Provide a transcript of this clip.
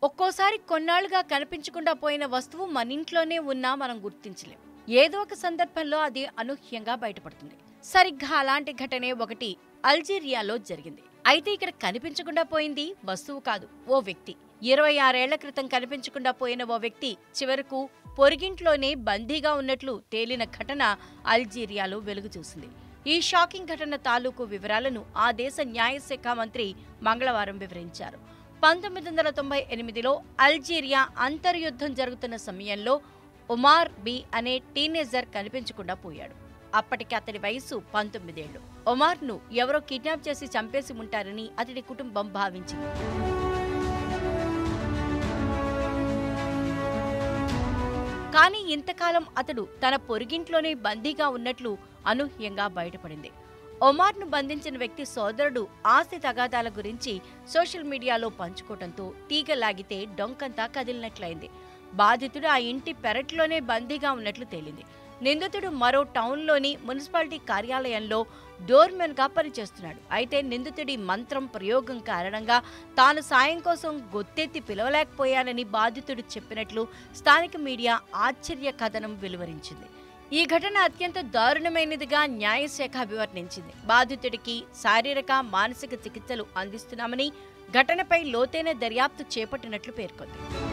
ఒక్కోసారి కొన్నాళ్లుగా కనిపించకుండా పోయిన వస్తువు మన ఇంట్లోనే ఉన్నా మనం గుర్తించలేం. ఏదో ఒక సందర్భంలో అది అనూహ్యంగా బయటపడుతుంది. సరిగ్గా అలాంటి ఘటనే ఒకటి అల్జీరియాలో జరిగింది. అయితే ఇక్కడ కనిపించకుండా పోయింది వస్తువు కాదు, ఓ వ్యక్తి. 26 ఏళ్ల క్రితం కనిపించకుండా పోయిన ఓ వ్యక్తి చివరకు పొరుగింట్లోనే బందీగా ఉన్నట్లు తేలిన ఘటన అల్జీరియాలో వెలుగు చూసింది. ఈ షాకింగ్ ఘటన తాలూకు వివరాలను ఆ దేశ న్యాయశాఖ మంత్రి మంగళవారం వివరించారు. 1998లో అల్జీరియా అంతర్యుద్ధం జరుగుతున్న సమయంలో ఉమార్ బి అనే టీనేజర్ కనిపించకుండా పోయాడు. అప్పటికి అతడి వయసు 19 ఏళ్లు. ఒమార్ను ఎవరో కిడ్నాప్ చేసి చంపేసి ఉంటారని అతడి కుటుంబం భావించింది. కానీ ఇంతకాలం అతడు తన పొరుగింట్లోనే బందీగా ఉన్నట్లు అనూహ్యంగా బయటపడింది. ఒమార్ను బంధించిన వ్యక్తి సోదరుడు ఆస్తి తగాదాల గురించి సోషల్ మీడియాలో పంచుకోవడంతో తీగ లాగితే డొంకంతా కదిలినట్లయింది. బాధితుడు ఆ ఇంటి పెరట్లోనే బందీగా ఉన్నట్లు తేలింది. నిందితుడు మరో టౌన్లోని మున్సిపాలిటీ కార్యాలయంలో డోర్మెన్గా పనిచేస్తున్నాడు. అయితే నిందితుడి మంత్రం ప్రయోగం కారణంగా తాను సాయం కోసం గొత్తెత్తి పిలవలేకపోయానని బాధితుడు చెప్పినట్లు స్థానిక మీడియా ఆశ్చర్య కథనం వెలువరించింది. ఈ ఘటన అత్యంత దారుణమైనదిగా న్యాయశాఖ అభివర్ణించింది. బాధితుడికి శారీరక, మానసిక చికిత్సలు అందిస్తున్నామని, ఘటనపై లోతైన దర్యాప్తు చేపట్టినట్లు పేర్కొంది.